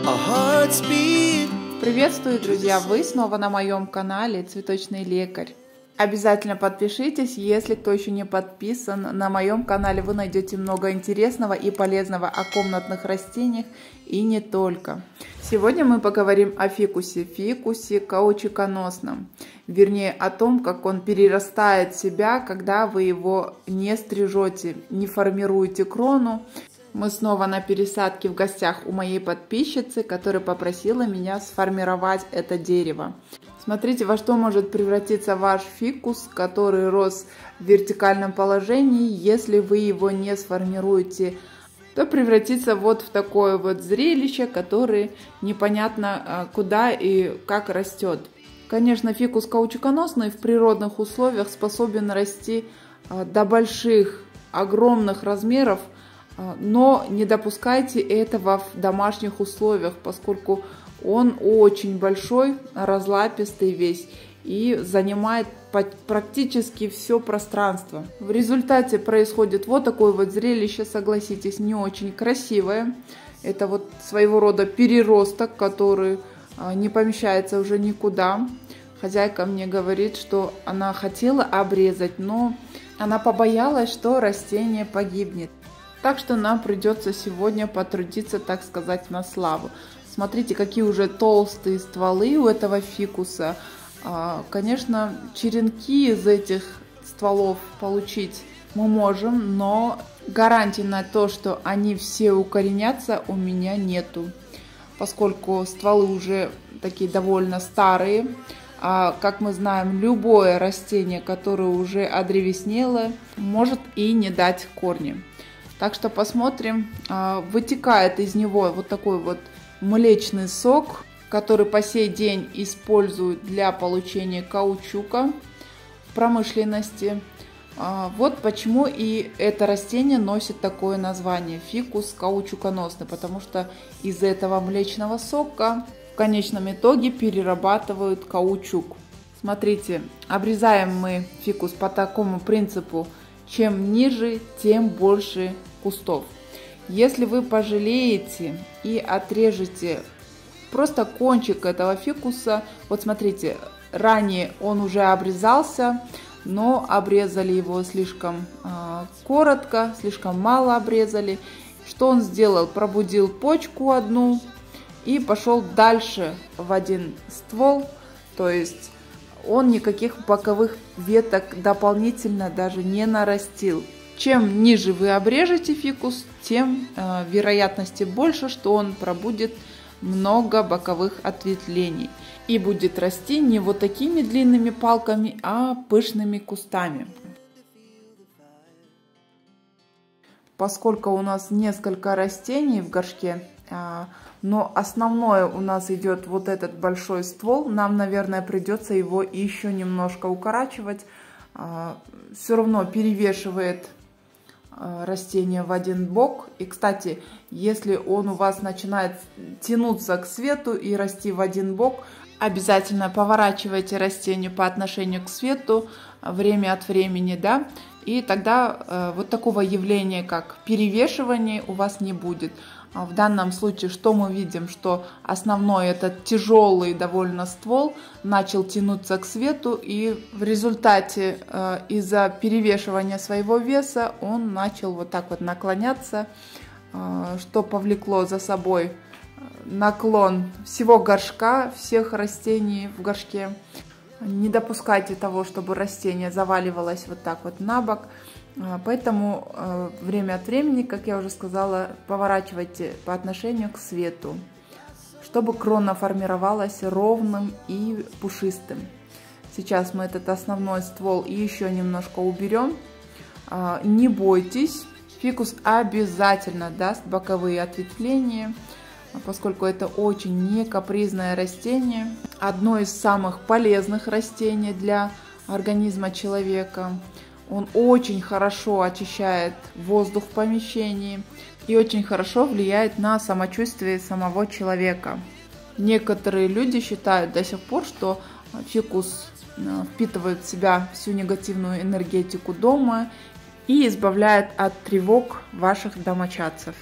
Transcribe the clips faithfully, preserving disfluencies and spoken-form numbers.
Приветствую, друзья! Вы снова на моем канале Цветочный лекарь. Обязательно подпишитесь, если кто еще не подписан. На моем канале вы найдете много интересного и полезного о комнатных растениях и не только. Сегодня мы поговорим о фикусе, фикусе каучуконосном. Вернее, о том, как он перерастает в себя, когда вы его не стрижете, не формируете крону. Мы снова на пересадке в гостях у моей подписчицы, которая попросила меня сформировать это дерево. Смотрите, во что может превратиться ваш фикус, который рос в вертикальном положении. Если вы его не сформируете, то превратится вот в такое вот зрелище, которое непонятно куда и как растет. Конечно, фикус каучуконосный в природных условиях способен расти до больших, огромных размеров, но не допускайте этого в домашних условиях, поскольку он очень большой, разлапистый весь и занимает практически все пространство. В результате происходит вот такое вот зрелище, согласитесь, не очень красивое. Это вот своего рода переросток, который не помещается уже никуда. Хозяйка мне говорит, что она хотела обрезать, но она побоялась, что растение погибнет. Так что нам придется сегодня потрудиться, так сказать, на славу. Смотрите, какие уже толстые стволы у этого фикуса. Конечно, черенки из этих стволов получить мы можем, но гарантии на то, что они все укоренятся, у меня нету. Поскольку стволы уже такие довольно старые. А, как мы знаем, любое растение, которое уже одревеснело, может и не дать корни. Так что посмотрим. Вытекает из него вот такой вот млечный сок, который по сей день используют для получения каучука в промышленности. Вот почему и это растение носит такое название – фикус каучуконосный, потому что из этого млечного сока в конечном итоге перерабатывают каучук. Смотрите, обрезаем мы фикус по такому принципу: чем ниже, тем больше кустов. Если вы пожалеете и отрежете просто кончик этого фикуса, вот смотрите, ранее он уже обрезался, но обрезали его слишком э, коротко, слишком мало обрезали. Что он сделал? Пробудил почку одну и пошел дальше в один ствол, то есть он никаких боковых веток дополнительно даже не нарастил. Чем ниже вы обрежете фикус, тем э, вероятности больше, что он пробудет много боковых ответвлений и будет расти не вот такими длинными палками, а пышными кустами. Поскольку у нас несколько растений в горшке, э, но основное у нас идет вот этот большой ствол, нам, наверное, придется его еще немножко укорачивать. Э, все равно перевешивает растение в один бок. И, кстати, если он у вас начинает тянуться к свету и расти в один бок, обязательно поворачивайте растение по отношению к свету время от времени, да, и тогда э, вот такого явления, как перевешивание, у вас не будет. В данном случае что мы видим? Что основной этот тяжелый довольно ствол начал тянуться к свету, и в результате э, из-за перевешивания своего веса он начал вот так вот наклоняться, э, что повлекло за собой наклон всего горшка, всех растений в горшке. Не допускайте того, чтобы растение заваливалось вот так вот на бок. Поэтому э, время от времени, как я уже сказала, поворачивайте по отношению к свету, чтобы крона формировалась ровным и пушистым. Сейчас мы этот основной ствол еще немножко уберем. Э, не бойтесь, фикус обязательно даст боковые ответвления, поскольку это очень не капризное растение. Одно из самых полезных растений для организма человека. Он очень хорошо очищает воздух в помещении и очень хорошо влияет на самочувствие самого человека. Некоторые люди считают до сих пор, что фикус впитывает в себя всю негативную энергетику дома и избавляет от тревог ваших домочадцев.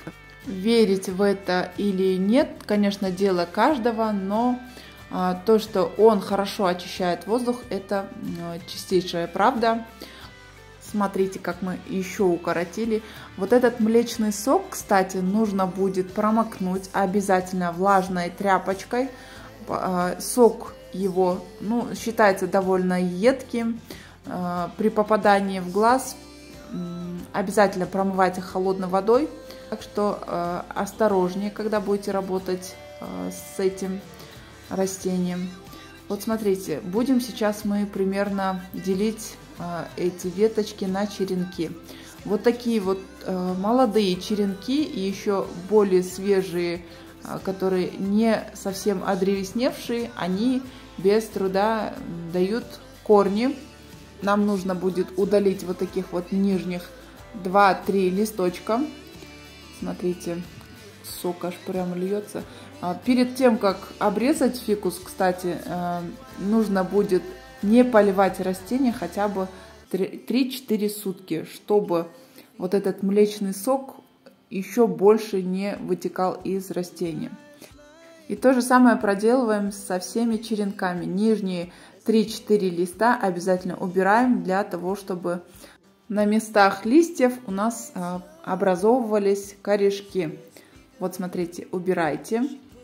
Верить в это или нет, конечно, дело каждого, но а, то, что он хорошо очищает воздух, это а, чистейшая правда. Смотрите, как мы еще укоротили. Вот этот млечный сок, кстати, нужно будет промокнуть обязательно влажной тряпочкой. А, сок его, ну, считается довольно едким. А, при попадании в глаз м, обязательно промывайте холодной водой. Так что э, осторожнее, когда будете работать э, с этим растением. Вот смотрите, будем сейчас мы примерно делить э, эти веточки на черенки. Вот такие вот э, молодые черенки и еще более свежие, э, которые не совсем одревесневшие, они без труда дают корни. Нам нужно будет удалить вот таких вот нижних два-три листочка. Смотрите, сок аж прям льется. Перед тем, как обрезать фикус, кстати, нужно будет не поливать растение хотя бы три-четыре сутки, чтобы вот этот млечный сок еще больше не вытекал из растения. И то же самое проделываем со всеми черенками. Нижние три-четыре листа обязательно убираем для того, чтобы на местах листьев у нас образовывались корешки. Вот смотрите, убирайте.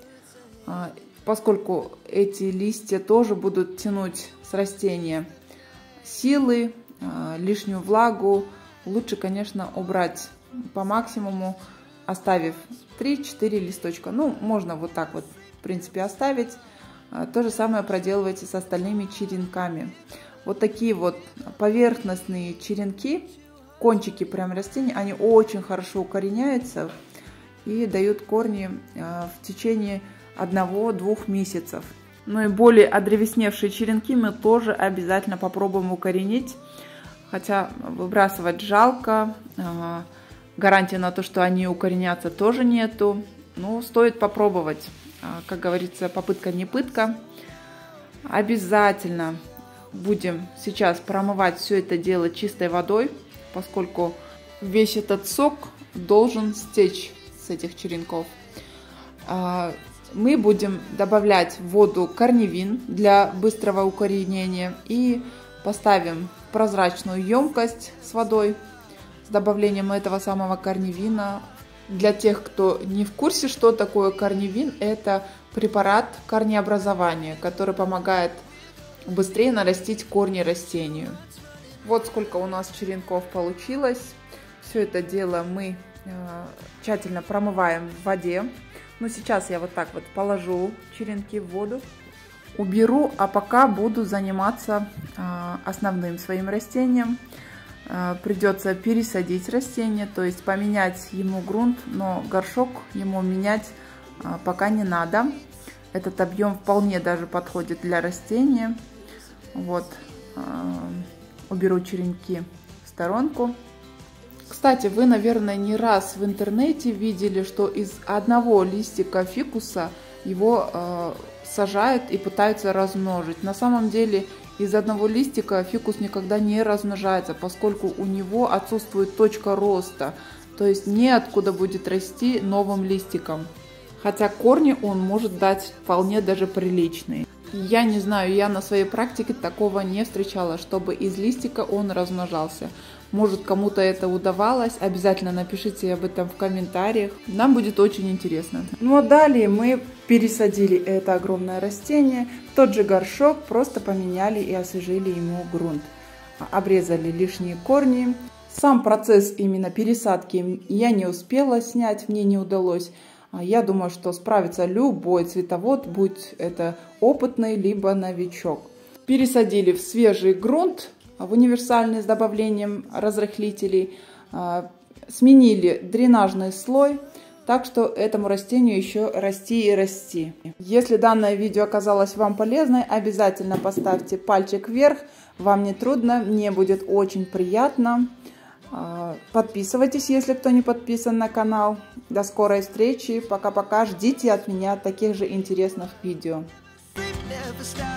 Поскольку эти листья тоже будут тянуть с растения силы, лишнюю влагу, лучше, конечно, убрать по максимуму, оставив три-четыре листочка. Ну, можно вот так вот, в принципе, оставить. То же самое проделывайте с остальными черенками. Вот такие вот поверхностные черенки, кончики прям растений, они очень хорошо укореняются и дают корни в течение одного-двух месяцев. Ну и более одревесневшие черенки мы тоже обязательно попробуем укоренить, хотя выбрасывать жалко, гарантии на то, что они укоренятся, тоже нету, но стоит попробовать. Как говорится, попытка не пытка. Обязательно будем сейчас промывать все это дело чистой водой, поскольку весь этот сок должен стечь с этих черенков. Мы будем добавлять в воду корневин для быстрого укоренения и поставим в прозрачную емкость с водой с добавлением этого самого корневина. Для тех, кто не в курсе, что такое корневин, это препарат корнеобразования, который помогает быстрее нарастить корни растению. Вот сколько у нас черенков получилось. Все это дело мы э, тщательно промываем в воде. Но сейчас я вот так вот положу черенки в воду, уберу, а пока буду заниматься э, основным своим растением. Э, придется пересадить растение, то есть поменять ему грунт, но горшок ему менять э, пока не надо. Этот объем вполне даже подходит для растения. Вот, э, уберу черенки в сторонку. Кстати, вы, наверное, не раз в интернете видели, что из одного листика фикуса его э, сажают и пытаются размножить. На самом деле, из одного листика фикус никогда не размножается, поскольку у него отсутствует точка роста, то есть неоткуда будет расти новым листиком. Хотя корни он может дать вполне даже приличные. Я не знаю, я на своей практике такого не встречала, чтобы из листика он размножался. Может, кому-то это удавалось, обязательно напишите об этом в комментариях, нам будет очень интересно. Ну а далее мы пересадили это огромное растение в тот же горшок, просто поменяли и освежили ему грунт. Обрезали лишние корни. Сам процесс именно пересадки я не успела снять, мне не удалось. Я думаю, что справится любой цветовод, будь это опытный, либо новичок. Пересадили в свежий грунт, в универсальный с добавлением разрыхлителей, сменили дренажный слой, так что этому растению еще расти и расти. Если данное видео оказалось вам полезной, обязательно поставьте пальчик вверх, вам не трудно, мне будет очень приятно. Подписывайтесь, если кто не подписан на канал. До скорой встречи. Пока-пока. Ждите от меня таких же интересных видео.